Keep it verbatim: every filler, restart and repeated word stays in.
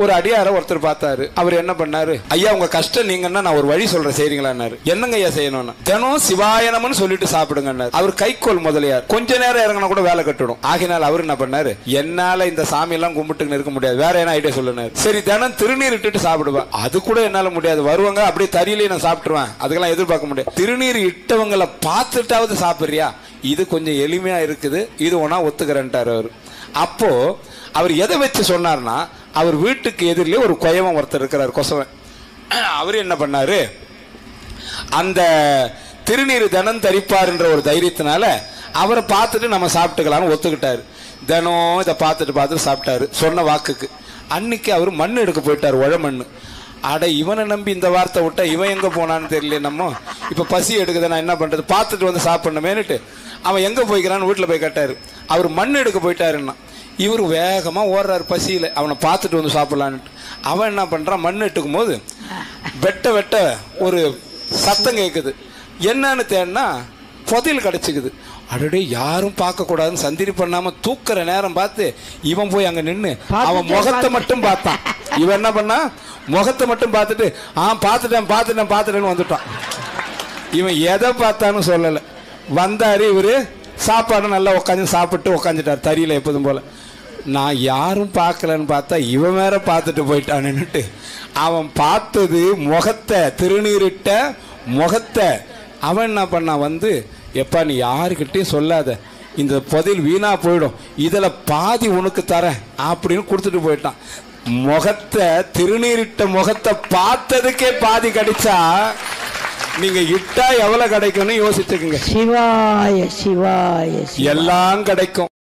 ஒரு அடியார ஒருத்தர் பார்த்தாரு. அவர் என்ன பண்ணாரு, ஐயா உங்க கஷ்டம் நீங்கன்னா நான் ஒரு வழி சொல்றேன் செய்றீங்களான்னாரு. என்னங்க ஐயா செய்யணும்னு, தினம் சிவாயனம்னு சொல்லிட்டு சாப்பிடுங்க. அவர் கைக்கோள் முதலியார், கொஞ்ச நேரம் இறங்கினா கூட வேலை கட்டுடும். ஆகினால் அவர் என்ன பண்ணாரு, என்னால இந்த சாமி எல்லாம் கும்பிட்டு இருக்க முடியாது, வேற என்ன ஐடியா சொல்லுனாரு. சரி தினம் திருநீர் இட்டுட்டு சாப்பிடுவேன், அது கூட என்னால முடியாது, வருவாங்க அப்படியே தறியிலே நான் சாப்பிட்டுருவேன், அதுக்கெல்லாம் எதிர்பார்க்க முடியாது. திருநீர் இட்டவங்களை பார்த்துட்டாவது சாப்பிடுறியா, இது கொஞ்சம் எளிமையா இருக்குது, இது ஒன்னா ஒத்துக்கிறேன்ட்டாரு அவர். அப்போ அவர் எதை வச்சு சொன்னார்னா, அவர் வீட்டுக்கு எதிரிலே ஒரு கொயவன் ஒருத்தர் இருக்கிறார், கொசவன். அவர் என்ன பண்ணாரு, அந்த திருநீர் தினம் தரிப்பார் என்ற ஒரு தைரியத்தினால அவரை பார்த்துட்டு நம்ம சாப்பிட்டுக்கலாம்னு ஒத்துக்கிட்டாரு. தினம் இதை பார்த்துட்டு பார்த்துட்டு சாப்பிட்டாரு சொன்ன வாக்குக்கு. அன்னைக்கு அவர் மண் எடுக்க போயிட்டார், உழ மண்ணு. அட இவனை நம்பி இந்த வார்த்தை விட்டா இவன் எங்க போனான்னு தெரியல. நம்ம இப்ப பசி எடுக்குது, நான் என்ன பண்றது, பார்த்துட்டு வந்து சாப்பிடணுமேனுட்டு அவன் எங்க போய்க்கிறான்னு வீட்டுல போய் கேட்டாரு. அவர் மண் எடுக்க போயிட்டாருன்னா இவர் வேகமா ஓடுறாரு பசியில, அவனை பார்த்துட்டு வந்து சாப்பிடலான்ட்டு. அவன் என்ன பண்றான், மண் எடுக்கும் போது வெட்ட வெட்ட ஒரு சத்தம் கேட்குது. என்னன்னு தேடினா புதையல் கிடைச்சிக்குது. அடடே யாரும் பார்க்க கூடாதுன்னு சந்திரி பண்ணாம தூக்குற நேரம் பார்த்து இவன் போய் அங்க நின்று அவன் முகத்தை மட்டும் பார்த்தான். இவன் என்ன பண்ணா, முகத்தை மட்டும் பார்த்துட்டு ஆ பார்த்துட்டேன் பார்த்துட்டேன் பார்த்துட்டேன்னு வந்துட்டான். இவன் எதை பார்த்தான்னு சொல்லலை. வந்தாரு இவரு, சாப்பாடு நல்லா உட்காந்து சாப்பிட்டு உட்காந்துட்டார் தறியில எப்போதும் போல. நான் யாரும் பார்க்கலன்னு பார்த்தா இவன் வேற பார்த்துட்டு போயிட்டான்னுட்டு அவன் பார்த்தது முகத்தை, திருநீரிட்ட முகத்தை. அவன் என்ன பண்ணான், வந்து எப்பா நீ யாருக்கிட்டையும் சொல்லாத, இந்த புதையல் வீணா போயிடும், இதில் பாதி உனக்கு தரேன் அப்படின்னு கொடுத்துட்டு போயிட்டான். முகத்தை, திருநீரிட்ட முகத்தை பார்த்ததுக்கே பாதி கிடைச்சா நீங்க இட்டா எவ்வளவு கிடைக்கும்னு யோசிச்சுக்குங்க. சிவாய சிவாய எல்லாம் கிடைக்கும்.